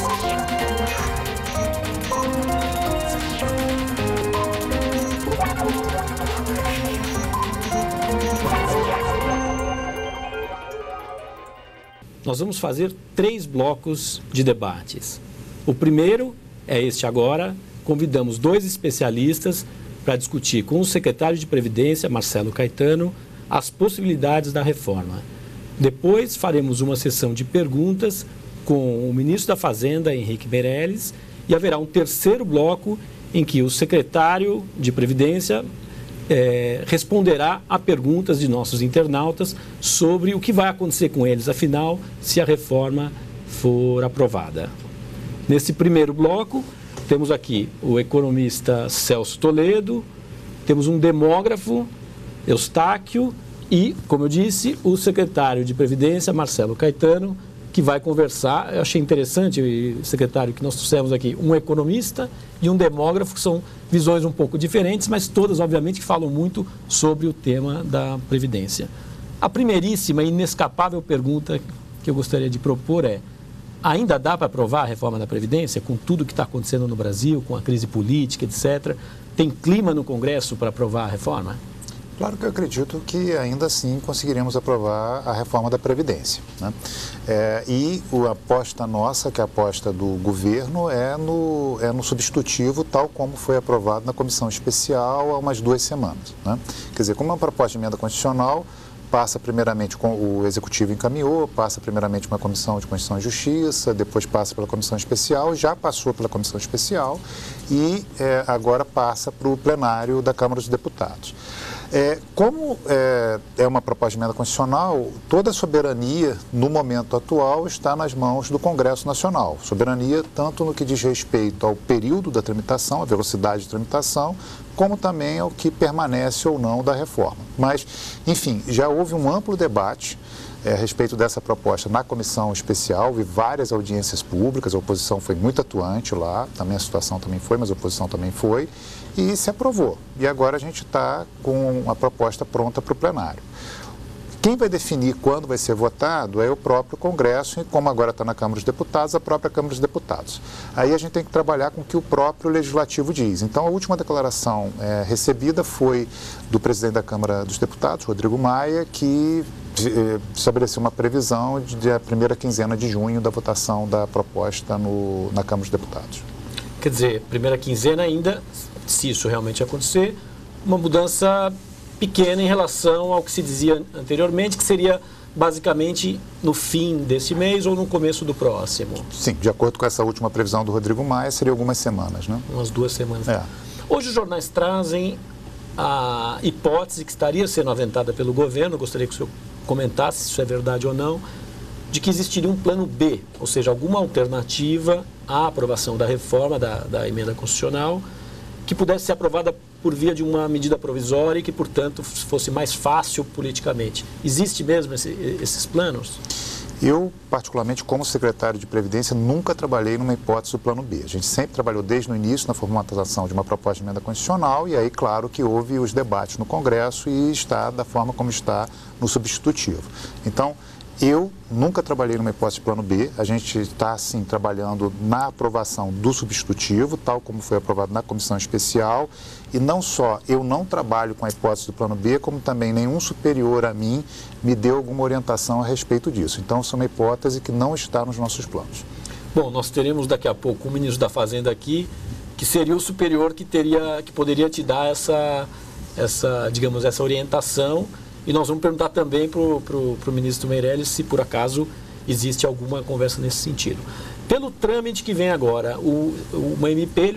Nós vamos fazer 3 blocos de debates. O primeiro é este agora. Convidamos 2 especialistas para discutir com o secretário de Previdência, Marcelo Caetano, as possibilidades da reforma. Depois faremos uma sessão de perguntas com o ministro da Fazenda, Henrique Meirelles, e haverá um terceiro bloco em que o secretário de Previdência responderá a perguntas de nossos internautas sobre o que vai acontecer com eles, afinal, se a reforma for aprovada. Nesse primeiro bloco, temos aqui o economista Celso Toledo, temos um demógrafo, Eustáquio, e, como eu disse, o secretário de Previdência, Marcelo Caetano, que vai conversar. Eu achei interessante, secretário, que nós trouxemos aqui um economista e um demógrafo, que são visões um pouco diferentes, mas todas, obviamente, que falam muito sobre o tema da Previdência. A primeiríssima e inescapável pergunta que eu gostaria de propor é: ainda dá para aprovar a reforma da Previdência, com tudo que está acontecendo no Brasil, com a crise política, etc.? Tem clima no Congresso para aprovar a reforma? Claro que eu acredito que ainda assim conseguiremos aprovar a reforma da Previdência, né? E a aposta nossa, que é a aposta do governo, é no substitutivo, tal como foi aprovado na comissão especial há umas 2 semanas, né? Quer dizer, como é uma proposta de emenda constitucional, passa primeiramente, o Executivo encaminhou, passa primeiramente uma comissão de Constituição e Justiça, depois passa pela comissão especial, já passou pela comissão especial e agora passa para o plenário da Câmara dos Deputados. Como é uma proposta de emenda constitucional, toda a soberania, no momento atual, está nas mãos do Congresso Nacional. Soberania tanto no que diz respeito ao período da tramitação, a velocidade de tramitação, como também ao que permanece ou não da reforma. Mas, enfim, já houve um amplo debate a respeito dessa proposta na comissão especial, houve várias audiências públicas, a oposição foi muito atuante lá, também a situação também foi, mas a oposição também foi, e se aprovou. E agora a gente está com a proposta pronta para o plenário. Quem vai definir quando vai ser votado é o próprio Congresso, e como agora está na Câmara dos Deputados, a própria Câmara dos Deputados. Aí a gente tem que trabalhar com o que o próprio Legislativo diz. Então, a última declaração recebida foi do presidente da Câmara dos Deputados, Rodrigo Maia, que estabeleceu uma previsão de a primeira quinzena de junho da votação da proposta na Câmara dos Deputados. Quer dizer, primeira quinzena ainda, se isso realmente acontecer, uma mudança pequena em relação ao que se dizia anteriormente, que seria basicamente no fim desse mês ou no começo do próximo. Sim, de acordo com essa última previsão do Rodrigo Maia, seria algumas semanas, né? Umas 2 semanas. Hoje os jornais trazem a hipótese que estaria sendo aventada pelo governo, eu gostaria que o senhor comentasse se isso é verdade ou não, de que existiria um plano B, ou seja, alguma alternativa à aprovação da reforma, da emenda constitucional, que pudesse ser aprovada por via de uma medida provisória e que, portanto, fosse mais fácil politicamente. Existe mesmo esses planos? Eu, particularmente, como secretário de Previdência, nunca trabalhei numa hipótese do plano B. A gente sempre trabalhou desde o início na formatação de uma proposta de emenda constitucional e aí, claro, que houve os debates no Congresso e está da forma como está no substitutivo. Então, eu nunca trabalhei numa hipótese de plano B, a gente está, sim, trabalhando na aprovação do substitutivo, tal como foi aprovado na comissão especial, e não só eu não trabalho com a hipótese do plano B, como também nenhum superior a mim me deu alguma orientação a respeito disso. Então, isso é uma hipótese que não está nos nossos planos. Bom, nós teremos daqui a pouco o ministro da Fazenda aqui, que seria o superior que poderia te dar essa orientação. E nós vamos perguntar também para o ministro Meirelles se, por acaso, existe alguma conversa nesse sentido. Pelo trâmite que vem agora, uma MP,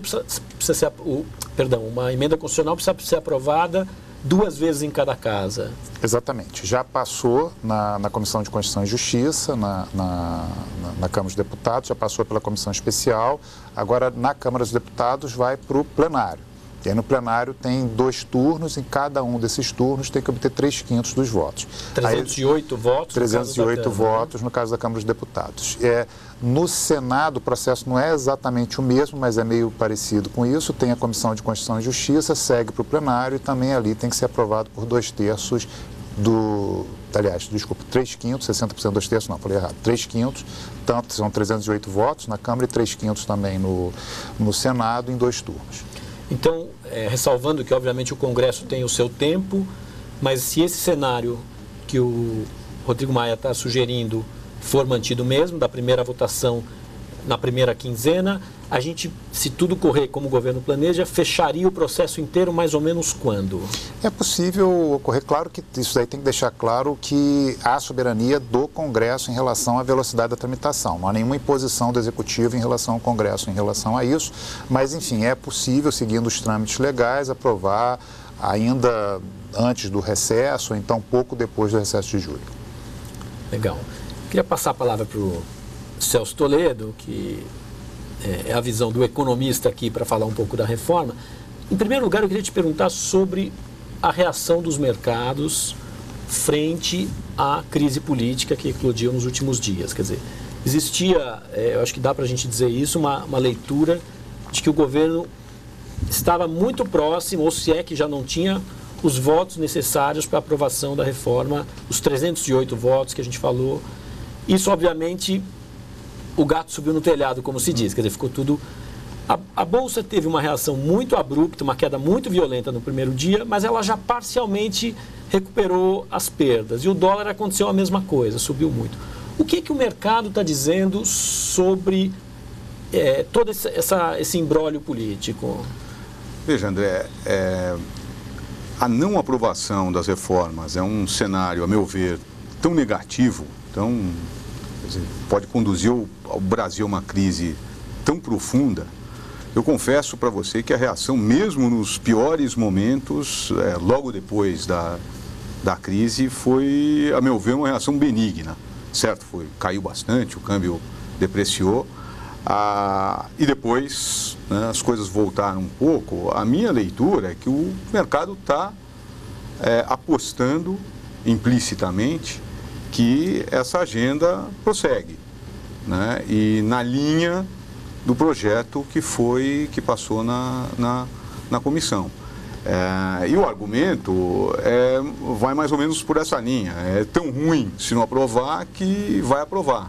uma emenda constitucional precisa ser aprovada 2 vezes em cada casa. Exatamente. Já passou na Comissão de Constituição e Justiça, na Câmara dos Deputados, já passou pela Comissão Especial, agora na Câmara dos Deputados vai para o plenário. E aí no plenário tem 2 turnos, em cada um desses turnos tem que obter 3/5 dos votos. 308 votos? 308 votos no caso da Câmara dos Deputados. No Senado o processo não é exatamente o mesmo, mas é meio parecido com isso. Tem a Comissão de Constituição e Justiça, segue para o plenário e também ali tem que ser aprovado por 2/3 aliás, desculpa, 3/5, 60% 2/3, não, falei errado, 3/5, tanto são 308 votos na Câmara e 3/5 também no Senado em 2 turnos. Então, ressalvando que obviamente o Congresso tem o seu tempo, mas se esse cenário que o Rodrigo Maia está sugerindo for mantido mesmo, da primeira votação na primeira quinzena, a gente, se tudo correr como o governo planeja, fecharia o processo inteiro mais ou menos quando? É possível ocorrer, claro que isso daí tem que deixar claro que há soberania do Congresso em relação à velocidade da tramitação. Não há nenhuma imposição do Executivo em relação ao Congresso em relação a isso, mas enfim, é possível, seguindo os trâmites legais, aprovar ainda antes do recesso, ou então pouco depois do recesso de julho. Legal. Queria passar a palavra para o Celso Toledo, que é a visão do economista aqui para falar um pouco da reforma. Em primeiro lugar, eu queria te perguntar sobre a reação dos mercados frente à crise política que eclodiu nos últimos dias. Quer dizer, existia, eu acho que dá para a gente dizer isso, uma leitura de que o governo estava muito próximo, ou se é que já não tinha os votos necessários para a aprovação da reforma, os 308 votos que a gente falou. Isso, obviamente, o gato subiu no telhado, como se diz, quer dizer, ficou tudo... A Bolsa teve uma reação muito abrupta, uma queda muito violenta no primeiro dia, mas ela já parcialmente recuperou as perdas. E o dólar aconteceu a mesma coisa, subiu muito. O que o mercado está dizendo sobre todo esse imbróglio político? Veja, André, a não aprovação das reformas é um cenário, a meu ver, tão negativo, pode conduzir ao Brasil a uma crise tão profunda. Eu confesso para você que a reação, mesmo nos piores momentos, logo depois da crise, foi, a meu ver, uma reação benigna. Certo, caiu bastante, o câmbio depreciou, e depois, né, as coisas voltaram um pouco. A minha leitura é que o mercado está apostando implicitamente que essa agenda prossegue, né? E na linha do projeto que passou na comissão. E o argumento vai mais ou menos por essa linha. É tão ruim se não aprovar que vai aprovar.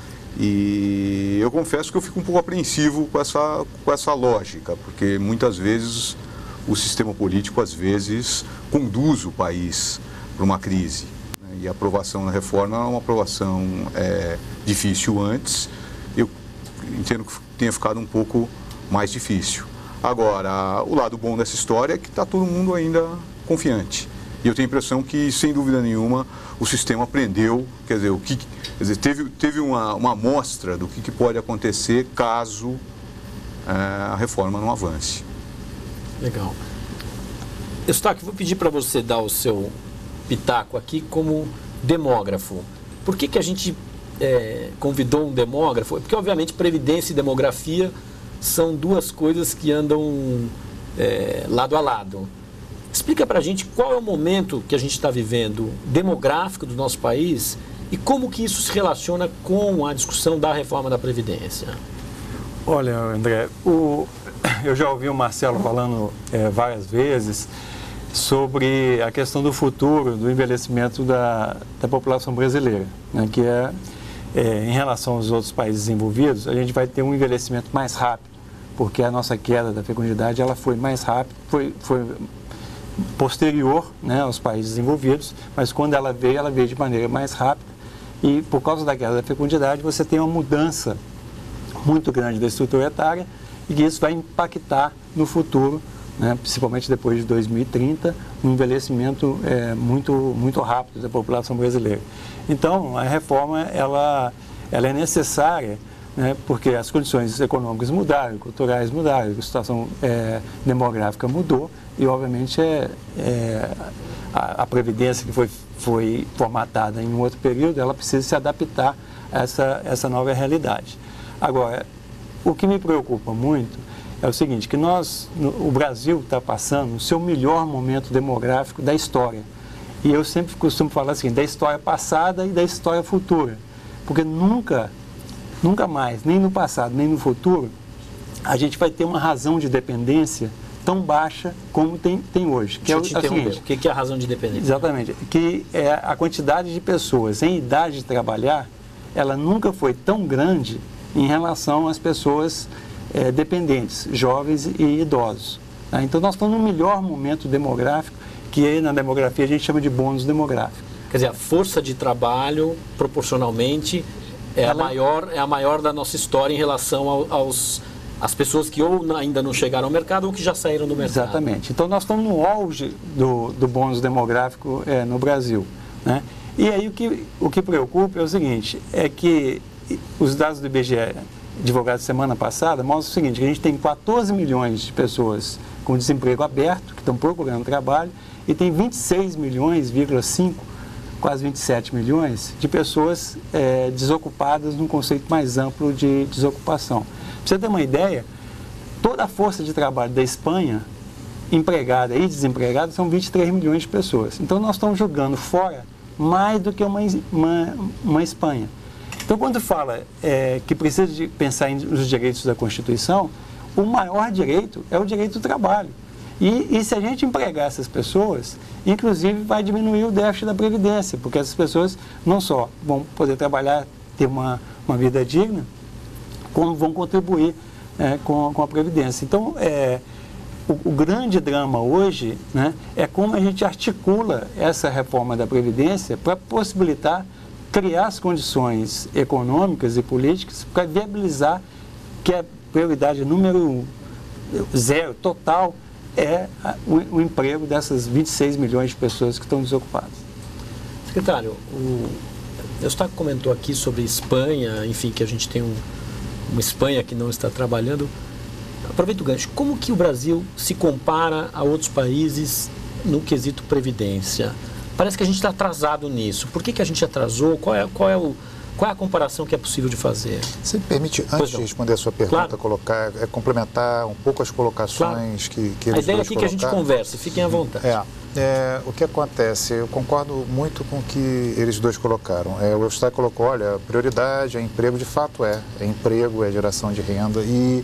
E eu confesso que eu fico um pouco apreensivo com essa lógica, porque muitas vezes o sistema político, às vezes, conduz o país para uma crise. E a aprovação da reforma é uma aprovação difícil antes. Eu entendo que tenha ficado um pouco mais difícil. Agora, o lado bom dessa história é que está todo mundo ainda confiante. E eu tenho a impressão que, sem dúvida nenhuma, o sistema aprendeu, quer dizer, teve uma amostra do que pode acontecer caso a reforma não avance. Legal. Eustáquio, vou pedir para você dar o seu pitaco aqui como demógrafo. Por que a gente convidou um demógrafo? Porque, obviamente, previdência e demografia são duas coisas que andam lado a lado. Explica para a gente qual é o momento que a gente está vivendo demográfico do nosso país e como que isso se relaciona com a discussão da reforma da Previdência. Olha, André, eu já ouvi o Marcelo falando várias vezes sobre a questão do futuro, do envelhecimento da população brasileira, né, que em relação aos outros países desenvolvidos, a gente vai ter um envelhecimento mais rápido, porque a nossa queda da fecundidade ela foi mais rápida, foi posterior, né, aos países desenvolvidos, mas quando ela veio de maneira mais rápida, e por causa da queda da fecundidade você tem uma mudança muito grande da estrutura etária e que isso vai impactar no futuro, né, principalmente depois de 2030, um envelhecimento muito rápido da população brasileira. Então, a reforma ela é necessária, né, porque as condições econômicas mudaram, culturais mudaram, a situação demográfica mudou e, obviamente, a Previdência que foi formatada em um outro período, ela precisa se adaptar a essa nova realidade. Agora, o que me preocupa muito é o seguinte, que o Brasil está passando o seu melhor momento demográfico da história. E eu sempre costumo falar assim, da história passada e da história futura. Porque nunca mais, nem no passado, nem no futuro, a gente vai ter uma razão de dependência tão baixa como tem hoje. Deixa eu te interromper. O que é a razão de dependência? Exatamente. Que a quantidade de pessoas em idade de trabalhar, ela nunca foi tão grande em relação às pessoas dependentes, jovens e idosos. Tá? Então, nós estamos no melhor momento demográfico, que aí na demografia a gente chama de bônus demográfico. Quer dizer, a força de trabalho, proporcionalmente, é a maior da nossa história em relação às pessoas que ou ainda não chegaram ao mercado ou que já saíram do mercado. Exatamente. Então, nós estamos no auge do bônus demográfico no Brasil. Né? E aí, o que preocupa é o seguinte, é que os dados do IBGE divulgados semana passada mostram o seguinte, que a gente tem 14 milhões de pessoas com desemprego aberto, que estão procurando trabalho, e tem 26 milhões, quase 27 milhões de pessoas desocupadas num conceito mais amplo de desocupação. Para você ter uma ideia, toda a força de trabalho da Espanha, empregada e desempregada, são 23 milhões de pessoas. Então, nós estamos jogando fora mais do que uma Espanha. Então, quando fala que precisa de pensar nos direitos da Constituição, o maior direito é o direito do trabalho. E se a gente empregar essas pessoas, inclusive vai diminuir o déficit da Previdência, porque essas pessoas não só vão poder trabalhar, ter uma vida digna, como vão contribuir com a Previdência. Então, o grande drama hoje, né, é como a gente articula essa reforma da Previdência para possibilitar criar as condições econômicas e políticas para viabilizar que a prioridade número 0, total, o emprego dessas 26 milhões de pessoas que estão desocupadas. Secretário, o Eustáquio comentou aqui sobre Espanha, enfim, que a gente tem uma Espanha que não está trabalhando. Aproveita o gancho. Como que o Brasil se compara a outros países no quesito Previdência? Parece que a gente está atrasado nisso. Por que a gente atrasou? Qual é a comparação que é possível de fazer? Se me permite, antes de responder a sua pergunta, claro, complementar um pouco as colocações que eles A ideia dois aqui é que a gente converse, fiquem à vontade. O que acontece, eu concordo muito com o que eles dois colocaram. O Eustáquio colocou, olha, a prioridade é emprego, de fato é emprego, é geração de renda e...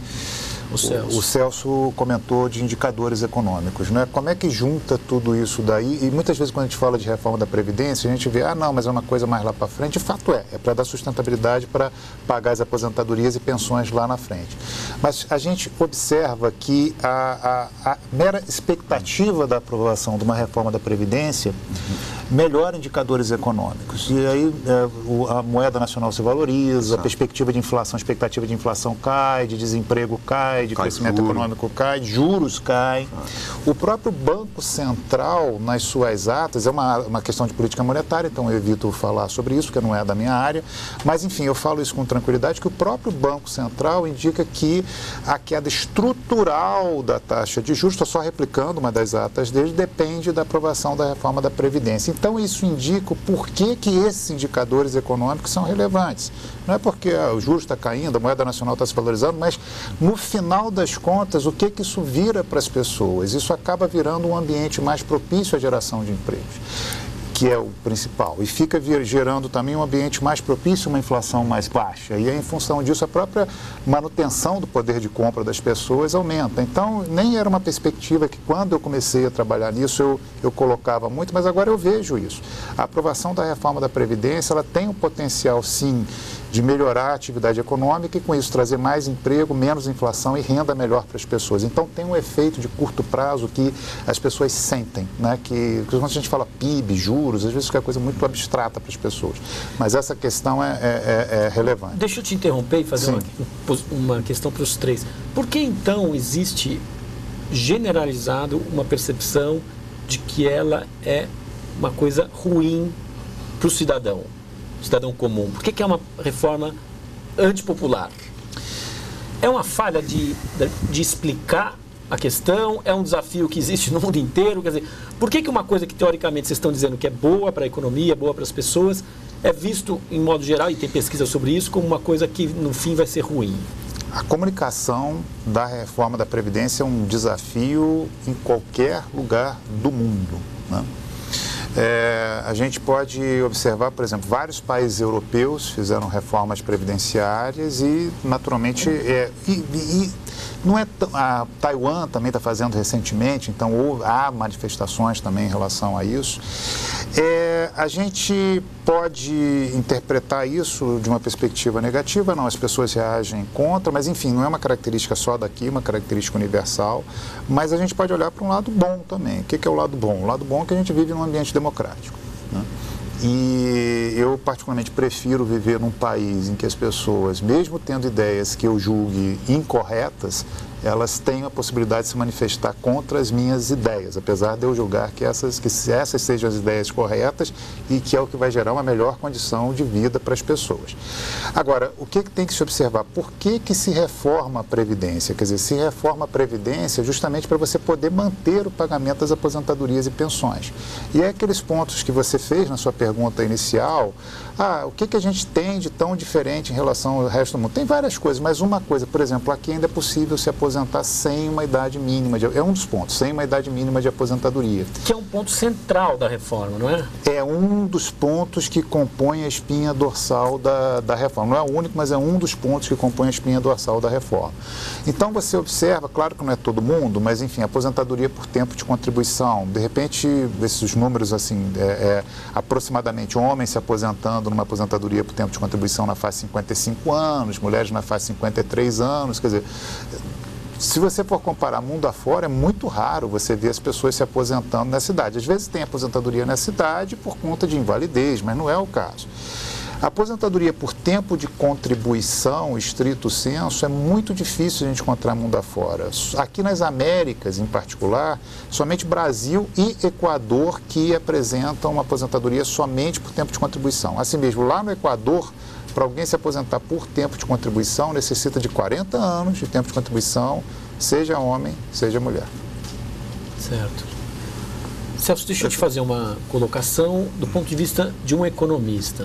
O Celso comentou de indicadores econômicos, né? Como é que junta tudo isso daí? E muitas vezes quando a gente fala de reforma da Previdência, a gente vê, não, mas é uma coisa mais lá para frente. De fato é para dar sustentabilidade para pagar as aposentadorias e pensões lá na frente. Mas a gente observa que a mera expectativa da aprovação de uma reforma da Previdência melhora indicadores econômicos. E aí a moeda nacional se valoriza, a perspectiva de inflação, a expectativa de inflação cai, de desemprego cai, de crescimento econômico cai, juros caem. O próprio Banco Central, nas suas atas, é uma questão de política monetária, então eu evito falar sobre isso, porque não é da minha área, mas enfim, eu falo isso com tranquilidade, que o próprio Banco Central indica que a queda estrutural da taxa de juros, estou só replicando uma das atas dele, depende da aprovação da reforma da Previdência. Então, isso indica o porquê que esses indicadores econômicos são relevantes. Não é porque o juros está caindo, a moeda nacional está se valorizando, mas no final das contas, o que isso vira para as pessoas? Isso acaba virando um ambiente mais propício à geração de empregos, que é o principal. E fica gerando também um ambiente mais propício a uma inflação mais baixa. E em função disso, a própria manutenção do poder de compra das pessoas aumenta. Então, nem era uma perspectiva que quando eu comecei a trabalhar nisso, eu colocava muito, mas agora eu vejo isso. A aprovação da reforma da Previdência, ela tem um potencial, sim, de melhorar a atividade econômica e, com isso, trazer mais emprego, menos inflação e renda melhor para as pessoas. Então, tem um efeito de curto prazo que as pessoas sentem, né? Que quando a gente fala PIB, juros, às vezes fica coisa muito abstrata para as pessoas. Mas essa questão é relevante. Deixa eu te interromper e fazer uma questão para os três. Por que, então, existe generalizado uma percepção de que ela é uma coisa ruim para o cidadão comum? Por que é uma reforma antipopular? É uma falha de explicar a questão? É um desafio que existe no mundo inteiro? Quer dizer, por que uma coisa que teoricamente vocês estão dizendo que é boa para a economia, boa para as pessoas, é visto, em modo geral, e tem pesquisa sobre isso, como uma coisa que no fim vai ser ruim? A comunicação da reforma da Previdência é um desafio em qualquer lugar do mundo, né? A gente pode observar, por exemplo, vários países europeus fizeram reformas previdenciárias e, naturalmente, Não é a Taiwan também está fazendo recentemente, então há manifestações também em relação a isso. A gente pode interpretar isso de uma perspectiva negativa, não, as pessoas reagem contra, mas enfim, não é uma característica só daqui, uma característica universal, mas a gente pode olhar para um lado bom também. O que é o lado bom? O lado bom é que a gente vive num ambiente democrático, né? E eu particularmente prefiro viver num país em que as pessoas, mesmo tendo ideias que eu julgue incorretas, elas têm a possibilidade de se manifestar contra as minhas ideias, apesar de eu julgar que essas sejam as ideias corretas e que é o que vai gerar uma melhor condição de vida para as pessoas. Agora, o que tem que se observar? Por que se reforma a Previdência? Quer dizer, se reforma a Previdência justamente para você poder manter o pagamento das aposentadorias e pensões. E é aqueles pontos que você fez na sua pergunta inicial, o que a gente tem de tão diferente em relação ao resto do mundo? Tem várias coisas, mas uma coisa, por exemplo, aqui ainda é possível se aposentar sem uma idade mínima, é um dos pontos, sem uma idade mínima de aposentadoria. Que é um ponto central da reforma, não é? É um dos pontos que compõe a espinha dorsal da reforma. Não é o único, mas é um dos pontos que compõe a espinha dorsal da reforma. Então você observa, claro que não é todo mundo, mas enfim, aposentadoria por tempo de contribuição. De repente, esses números assim, aproximadamente homens se aposentando numa aposentadoria por tempo de contribuição na faixa de 55 anos, mulheres na faixa de 53 anos, quer dizer, se você for comparar mundo afora, é muito raro você ver as pessoas se aposentando nessa idade. Às vezes tem aposentadoria nessa idade por conta de invalidez, mas não é o caso. A aposentadoria por tempo de contribuição, estrito senso, é muito difícil a gente encontrar mundo afora. Aqui nas Américas, em particular, somente Brasil e Equador que apresentam uma aposentadoria somente por tempo de contribuição. Assim mesmo, lá no Equador, para alguém se aposentar por tempo de contribuição, necessita de 40 anos de tempo de contribuição, seja homem, seja mulher. Certo. Celso, deixa eu te fazer uma colocação do ponto de vista de um economista.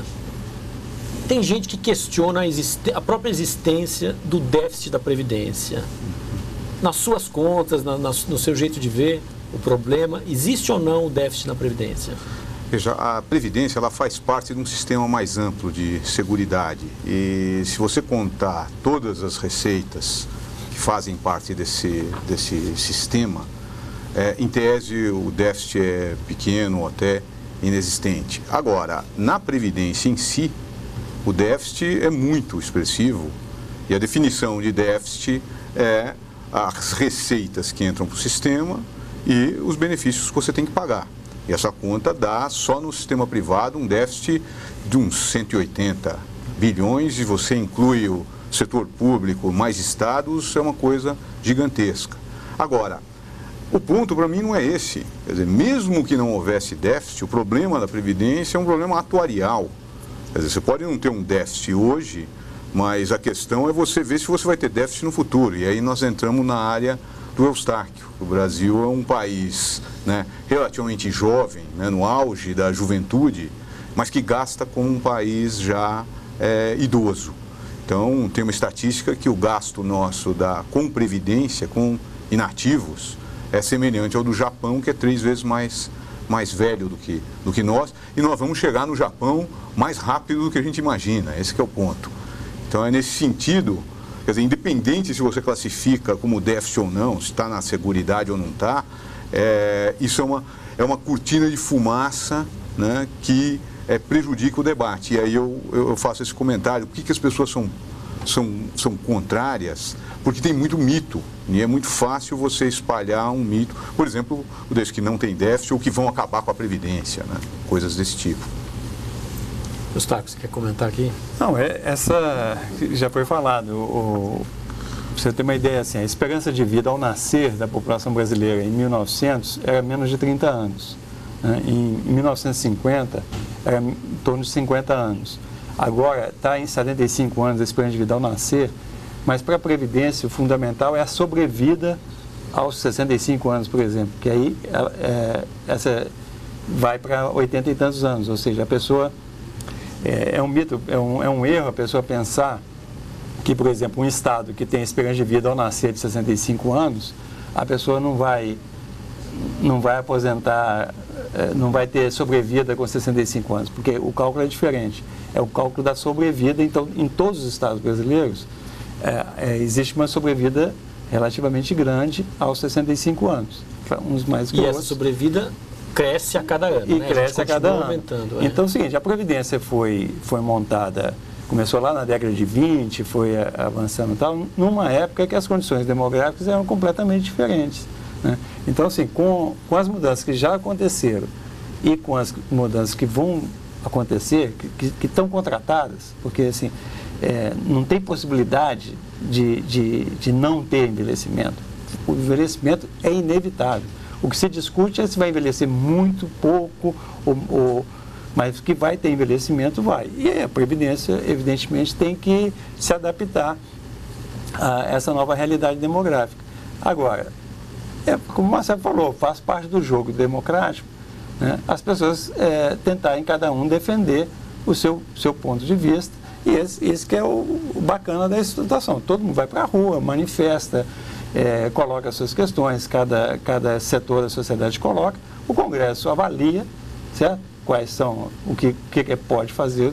Tem gente que questiona a própria existência do déficit da Previdência. Nas suas contas, no seu jeito de ver o problema, existe ou não o déficit na Previdência? Veja, a Previdência ela faz parte de um sistema mais amplo de seguridade e se você contar todas as receitas que fazem parte desse sistema, em tese o déficit é pequeno ou até inexistente. Agora, na Previdência em si, o déficit é muito expressivo e a definição de déficit é as receitas que entram para o sistema e os benefícios que você tem que pagar. E essa conta dá, só no sistema privado, um déficit de uns 180 bilhões, e você inclui o setor público mais estados, é uma coisa gigantesca. Agora, o ponto para mim não é esse. Quer dizer, mesmo que não houvesse déficit, o problema da Previdência é um problema atuarial. Quer dizer, você pode não ter um déficit hoje, mas a questão é você ver se você vai ter déficit no futuro. E aí nós entramos na área do Eustáquio. O Brasil é um país, né, relativamente jovem, né, no auge da juventude, mas que gasta como um país já idoso. Então, tem uma estatística que o gasto nosso com previdência, com inativos, é semelhante ao do Japão, que é 3 vezes mais velho do que nós, e nós vamos chegar no Japão mais rápido do que a gente imagina. Esse que é o ponto. Então, é nesse sentido. Quer dizer, independente se você classifica como déficit ou não, se está na seguridade ou não está, isso é uma cortina de fumaça, né, que prejudica o debate. E aí eu faço esse comentário. Por que as pessoas são contrárias? Porque tem muito mito, e é muito fácil você espalhar um mito. Por exemplo, o desses que não tem déficit ou que vão acabar com a Previdência, né, coisas desse tipo. Eustáquio, você quer comentar aqui? Não, essa já foi falado. Pra você ter uma ideia, assim, a esperança de vida ao nascer da população brasileira em 1900 era menos de 30 anos. Né? Em 1950 era em torno de 50 anos. Agora está em 75 anos a esperança de vida ao nascer, mas para a Previdência o fundamental é a sobrevida aos 65 anos, por exemplo, que aí essa vai para 80 e tantos anos, ou seja, a pessoa... É um mito, é um erro a pessoa pensar que, por exemplo, um estado que tem esperança de vida ao nascer de 65 anos, a pessoa não vai aposentar, não vai ter sobrevida com 65 anos, porque o cálculo é diferente. É o cálculo da sobrevida. Então, em todos os estados brasileiros, existe uma sobrevida relativamente grande aos 65 anos, uns mais que E outros. essa sobrevida cresce a cada ano, E né? cresce a cada ano. Aumentando, Então é o seguinte, a Previdência foi montada, começou lá na década de 20, foi avançando e tal, numa época que as condições demográficas eram completamente diferentes, né? Então, assim, com as mudanças que já aconteceram e com as mudanças que vão acontecer, que estão contratadas, porque, assim, não tem possibilidade de não ter envelhecimento. O envelhecimento é inevitável. O que se discute é se vai envelhecer muito, pouco, mas que vai ter envelhecimento, vai. E a Previdência, evidentemente, tem que se adaptar a essa nova realidade demográfica. Agora, como o Marcelo falou, faz parte do jogo democrático, né, as pessoas tentarem cada um defender o seu ponto de vista, e esse que é o bacana da situação. Todo mundo vai para a rua, manifesta, coloca as suas questões, cada setor da sociedade coloca, o Congresso avalia, certo? Quais são, o que pode fazer,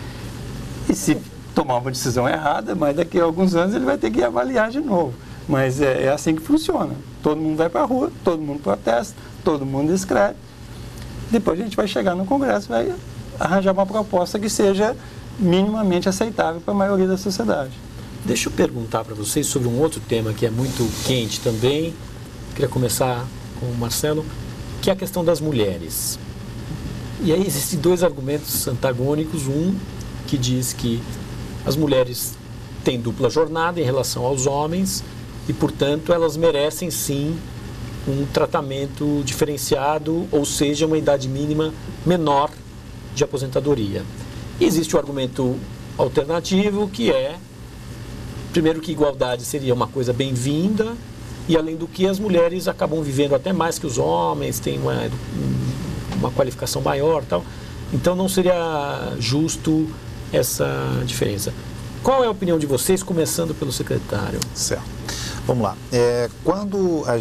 e se tomar uma decisão errada, mas daqui a alguns anos ele vai ter que avaliar de novo. Mas é assim que funciona. Todo mundo vai para a rua, todo mundo protesta, todo mundo escreve. Depois a gente vai chegar no Congresso e vai arranjar uma proposta que seja minimamente aceitável para a maioria da sociedade. Deixa eu perguntar para vocês sobre um outro tema que é muito quente também. Queria começar com o Marcelo, que é a questão das mulheres. E aí existem dois argumentos antagônicos. Um que diz que as mulheres têm dupla jornada em relação aos homens e, portanto, elas merecem sim um tratamento diferenciado, ou seja, uma idade mínima menor de aposentadoria. E existe o argumento alternativo, que é, primeiro, que igualdade seria uma coisa bem-vinda, e além do que as mulheres acabam vivendo até mais que os homens, têm uma qualificação maior, tal. Então não seria justo essa diferença. Qual é a opinião de vocês, começando pelo secretário? Certo. Vamos lá. Quando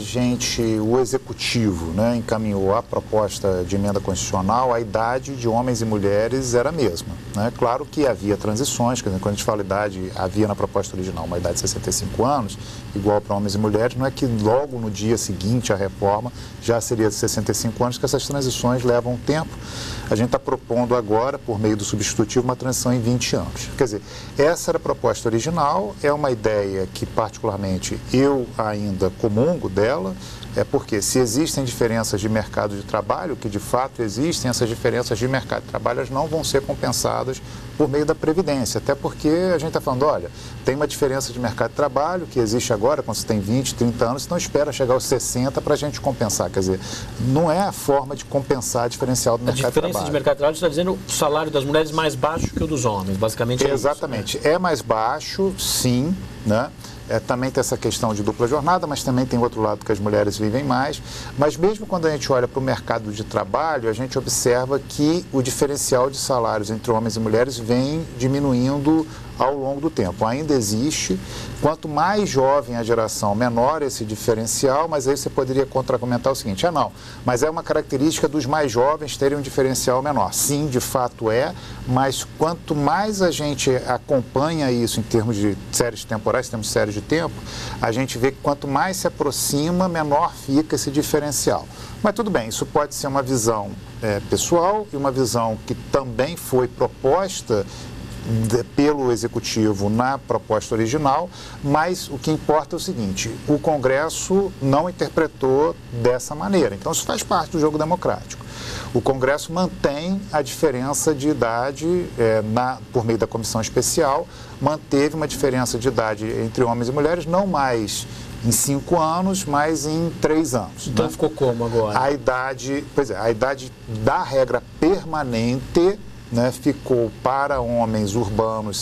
o Executivo, né, encaminhou a proposta de emenda constitucional, a idade de homens e mulheres era a mesma, né? Claro que havia transições, quer dizer, quando a gente fala idade, havia na proposta original uma idade de 65 anos, igual para homens e mulheres, não é que logo no dia seguinte à reforma já seria de 65 anos, que essas transições levam tempo. A gente está propondo agora, por meio do substitutivo, uma transição em 20 anos. Quer dizer, essa era a proposta original, é uma ideia que particularmente eu ainda comungo dela, porque se existem diferenças de mercado de trabalho, que de fato existem, essas diferenças de mercado de trabalho, elas não vão ser compensadas por meio da Previdência, até porque a gente está falando, olha, tem uma diferença de mercado de trabalho que existe agora, quando você tem 20, 30 anos, não espera chegar aos 60 para a gente compensar, quer dizer, não é a forma de compensar a diferencial do mercado de trabalho. A diferença de mercado de trabalho, você está dizendo o salário das mulheres mais baixo que o dos homens, basicamente é Exatamente, isso, né? É mais baixo, sim, né? Também tem essa questão de dupla jornada, mas também tem outro lado que as mulheres vivem mais. Mas mesmo quando a gente olha para o mercado de trabalho, a gente observa que o diferencial de salários entre homens e mulheres vem diminuindo ao longo do tempo. Ainda existe. Quanto mais jovem a geração, menor esse diferencial, mas aí você poderia contra-argumentar o seguinte, não, mas é uma característica dos mais jovens terem um diferencial menor. Sim, de fato mas quanto mais a gente acompanha isso em termos de séries temporais, temos séries de tempo, a gente vê que quanto mais se aproxima, menor fica esse diferencial. Mas tudo bem, isso pode ser uma visão pessoal e uma visão que também foi proposta pelo Executivo na proposta original, mas o que importa é o seguinte, o Congresso não interpretou dessa maneira, então isso faz parte do jogo democrático. O Congresso mantém a diferença de idade, por meio da comissão especial, manteve uma diferença de idade entre homens e mulheres, não mais em 5 anos, mas em 3 anos. Então, né? Ficou como agora? A idade da regra permanente, né, ficou para homens urbanos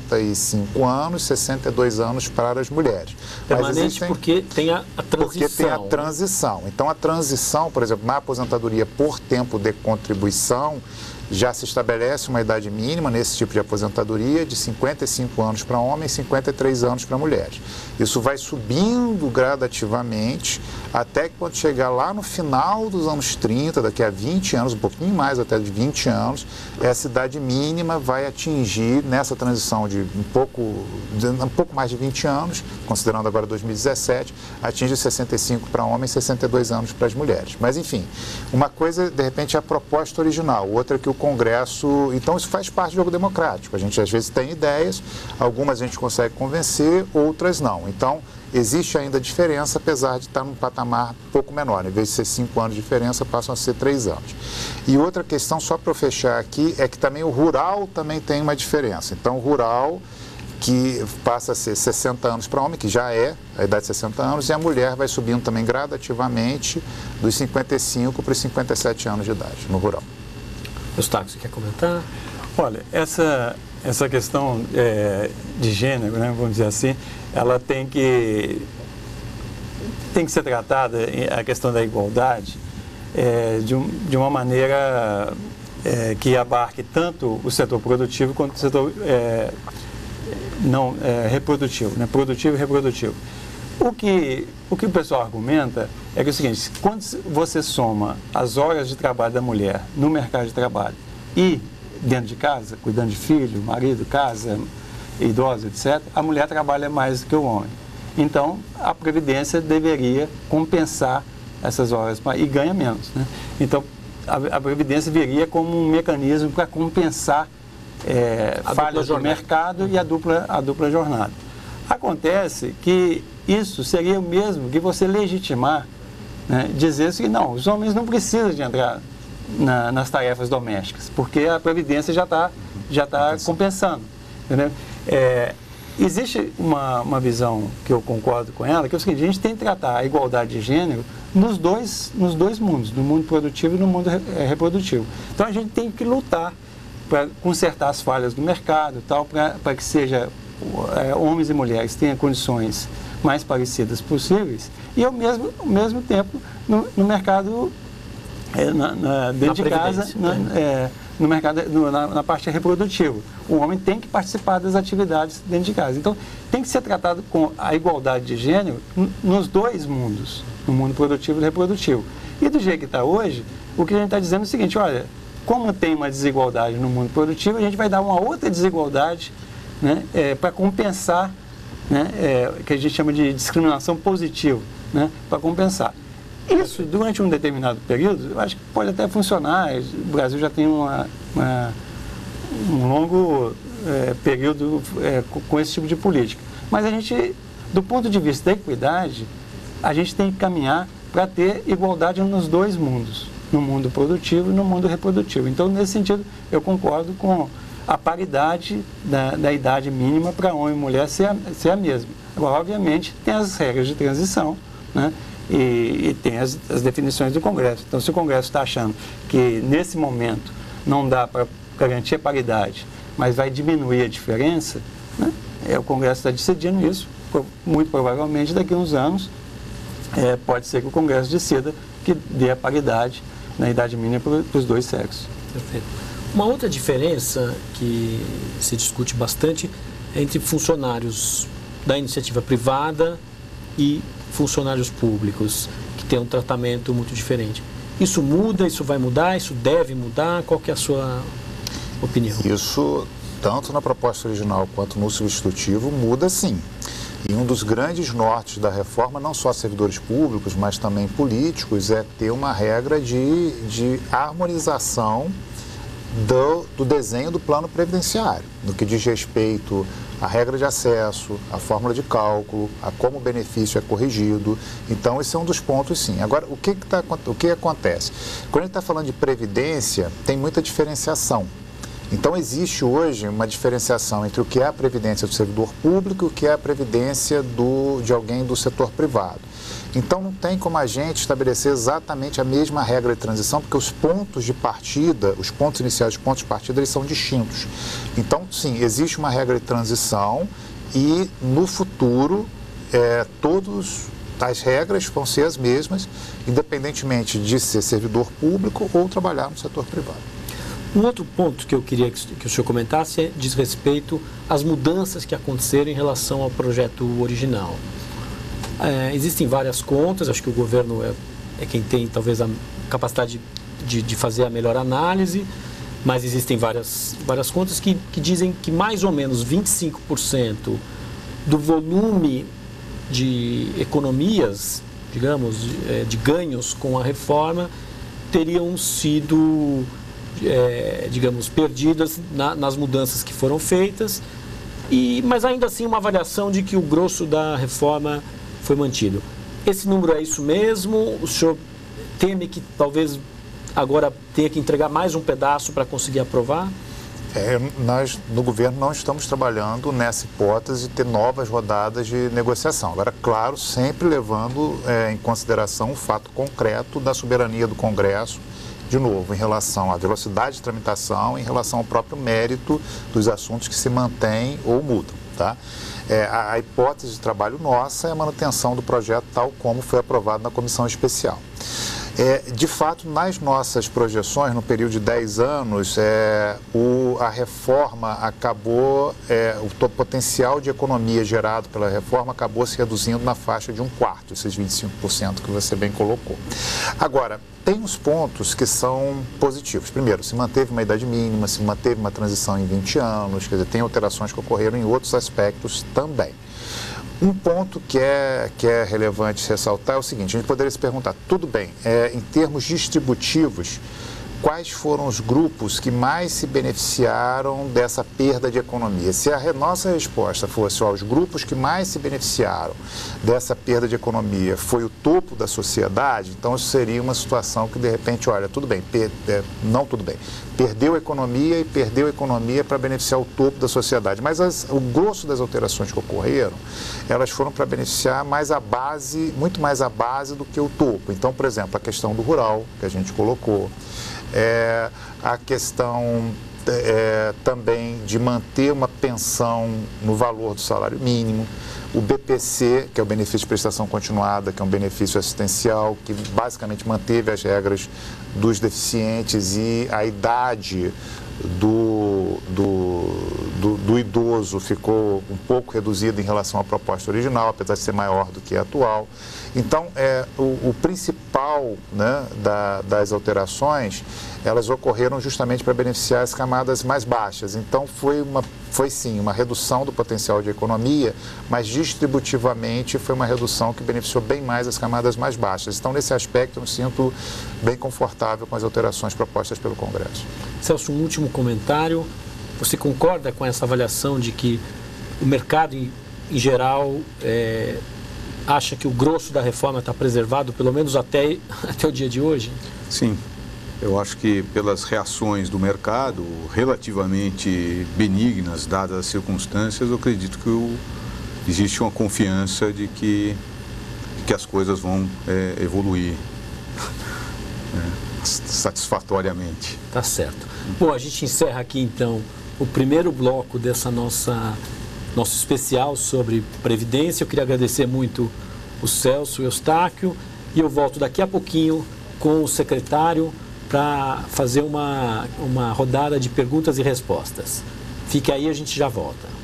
65 anos, 62 anos para as mulheres. Permanente porque tem a transição. Porque tem a transição. Então, a transição, por exemplo, na aposentadoria por tempo de contribuição, já se estabelece uma idade mínima nesse tipo de aposentadoria de 55 anos para homens e 53 anos para mulheres. Isso vai subindo gradativamente até que quando chegar lá no final dos anos 30, daqui a 20 anos, um pouquinho mais até de 20 anos, essa idade mínima vai atingir, nessa transição de um pouco mais de 20 anos, considerando agora 2017, atinge 65 para homens e 62 anos para as mulheres. Mas, enfim, uma coisa, de repente, é a proposta original, outra é que o Congresso... Então, isso faz parte do jogo democrático. A gente, às vezes, tem ideias, algumas a gente consegue convencer, outras não. Então, existe ainda diferença, apesar de estar num patamar um pouco menor. Em vez de ser 5 anos de diferença, passam a ser 3 anos. E outra questão, só para eu fechar aqui, é que também o rural também tem uma diferença. Então, o rural, que passa a ser 60 anos para homem, que já é a idade de 60 anos, e a mulher vai subindo também gradativamente dos 55 para os 57 anos de idade, no rural. Eustáquio, você quer comentar? Olha, essa questão de gênero, né, vamos dizer assim, ela tem que ser tratada, a questão da igualdade, de uma maneira que abarque tanto o setor produtivo quanto o setor reprodutivo, né, produtivo e reprodutivo. O que o pessoal argumenta é que é o seguinte: quando você soma as horas de trabalho da mulher no mercado de trabalho e dentro de casa, cuidando de filho, marido, casa, idosos, etc., a mulher trabalha mais do que o homem. Então, a Previdência deveria compensar essas horas e ganha menos, né? Então, a Previdência viria como um mecanismo para compensar falhas do mercado e a dupla jornada. Acontece que isso seria o mesmo que você legitimar, né, dizer que não, os homens não precisam de entrar nas tarefas domésticas, porque a Previdência já está compensando. Entendeu? Existe uma visão que eu concordo com ela, que é o seguinte: a gente tem que tratar a igualdade de gênero nos dois mundos, no mundo produtivo e no mundo reprodutivo. Então a gente tem que lutar para consertar as falhas do mercado, para que seja homens e mulheres tenham condições mais parecidas possíveis, e ao mesmo tempo no mercado dentro de casa, no mercado, na parte reprodutiva. O homem tem que participar das atividades dentro de casa. Então, tem que ser tratado com a igualdade de gênero nos dois mundos, no mundo produtivo e reprodutivo. E do jeito que está hoje, o que a gente está dizendo é o seguinte: olha, como tem uma desigualdade no mundo produtivo, a gente vai dar uma outra desigualdade, né, para compensar, né, que a gente chama de discriminação positiva, né, para compensar. Isso, durante um determinado período, eu acho que pode até funcionar. O Brasil já tem um longo período com esse tipo de política. Mas a gente, do ponto de vista da equidade, a gente tem que caminhar para ter igualdade nos dois mundos, no mundo produtivo e no mundo reprodutivo. Então, nesse sentido, eu concordo com a paridade da idade mínima para homem e mulher ser a mesma. Agora, obviamente, tem as regras de transição, né? E tem as definições do Congresso. Então, se o Congresso está achando que, nesse momento, não dá para garantir a paridade, mas vai diminuir a diferença, né? O Congresso está decidindo isso. Muito provavelmente, daqui a uns anos, pode ser que o Congresso decida que dê a paridade na idade mínima para os dois sexos. Perfeito. Uma outra diferença que se discute bastante é entre funcionários da iniciativa privada e funcionários públicos, que tem um tratamento muito diferente. Isso muda, isso vai mudar, isso deve mudar? Qual que é a sua opinião? Isso, tanto na proposta original quanto no substitutivo, muda sim. E um dos grandes nortes da reforma, não só servidores públicos, mas também políticos, é ter uma regra de harmonização do desenho do plano previdenciário, no que diz respeito à regra de acesso, à fórmula de cálculo, a como o benefício é corrigido. Então, esse é um dos pontos, sim. Agora, o que acontece? Quando a gente está falando de previdência, tem muita diferenciação. Então, existe hoje uma diferenciação entre o que é a previdência do servidor público e o que é a previdência de alguém do setor privado. Então, não tem como a gente estabelecer exatamente a mesma regra de transição, porque os pontos de partida, os pontos iniciais e os pontos de partida, eles são distintos. Então, sim, existe uma regra de transição e, no futuro, todas as regras vão ser as mesmas, independentemente de ser servidor público ou trabalhar no setor privado. Um outro ponto que eu queria que o senhor comentasse diz respeito às mudanças que aconteceram em relação ao projeto original. Existem várias contas, acho que o governo é quem tem talvez a capacidade de fazer a melhor análise, mas existem várias contas que dizem que mais ou menos 25% do volume de economias, digamos, de ganhos com a reforma, teriam sido, digamos, perdidas nas mudanças que foram feitas, mas ainda assim uma avaliação de que o grosso da reforma foi mantido. Esse número é isso mesmo? O senhor teme que talvez agora tenha que entregar mais um pedaço para conseguir aprovar? Nós, no governo, não estamos trabalhando nessa hipótese de ter novas rodadas de negociação. Agora, claro, sempre levando em consideração o fato concreto da soberania do Congresso, de novo, em relação à velocidade de tramitação, em relação ao próprio mérito dos assuntos que se mantêm ou mudam, tá? A hipótese de trabalho nossa é a manutenção do projeto tal como foi aprovado na comissão especial. De fato, nas nossas projeções, no período de 10 anos, a reforma acabou, o potencial de economia gerado pela reforma acabou se reduzindo na faixa de 1/4, esses 25% que você bem colocou. Agora, tem uns pontos que são positivos. Primeiro, se manteve uma idade mínima, se manteve uma transição em 20 anos, quer dizer, tem alterações que ocorreram em outros aspectos também. Um ponto que é relevante ressaltar é o seguinte: a gente poderia se perguntar, tudo bem, em termos distributivos, quais foram os grupos que mais se beneficiaram dessa perda de economia? Se a nossa resposta fosse, os grupos que mais se beneficiaram dessa perda de economia foi o topo da sociedade, então isso seria uma situação que, de repente, olha, tudo bem, não tudo bem, perdeu economia para beneficiar o topo da sociedade, mas o grosso das alterações que ocorreram, elas foram para beneficiar muito mais a base do que o topo. Então, por exemplo, a questão do rural, que a gente colocou, a questão também de manter uma pensão no valor do salário mínimo, o BPC, que é o benefício de prestação continuada, que é um benefício assistencial, que basicamente manteve as regras dos deficientes e a idade do idoso ficou um pouco reduzida em relação à proposta original, apesar de ser maior do que a atual. Então, o principal, né, das alterações, elas ocorreram justamente para beneficiar as camadas mais baixas. Então, foi sim uma redução do potencial de economia, mas distributivamente foi uma redução que beneficiou bem mais as camadas mais baixas. Então, nesse aspecto, eu me sinto bem confortável com as alterações propostas pelo Congresso. Celso, um último comentário. Você concorda com essa avaliação de que o mercado, em geral, acha que o grosso da reforma está preservado, pelo menos até o dia de hoje? Sim. Eu acho que pelas reações do mercado, relativamente benignas, dadas as circunstâncias, eu acredito que existe uma confiança de que as coisas vão evoluir satisfatoriamente. Tá certo. Bom, a gente encerra aqui, então, o primeiro bloco dessa nosso especial sobre Previdência. Eu queria agradecer muito o Celso e o Eustáquio, e eu volto daqui a pouquinho com o secretário para fazer uma rodada de perguntas e respostas. Fique aí, a gente já volta.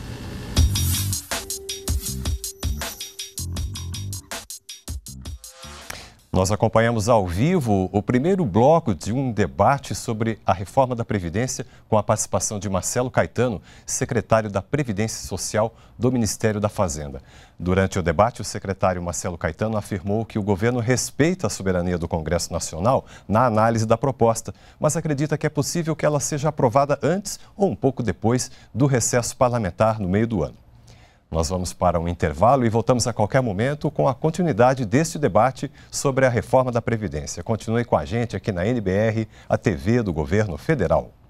Nós acompanhamos ao vivo o primeiro bloco de um debate sobre a reforma da Previdência com a participação de Marcelo Caetano, secretário da Previdência Social do Ministério da Fazenda. Durante o debate, o secretário Marcelo Caetano afirmou que o governo respeita a soberania do Congresso Nacional na análise da proposta, mas acredita que é possível que ela seja aprovada antes ou um pouco depois do recesso parlamentar no meio do ano. Nós vamos para um intervalo e voltamos a qualquer momento com a continuidade deste debate sobre a reforma da Previdência. Continue com a gente aqui na NBR, a TV do Governo Federal.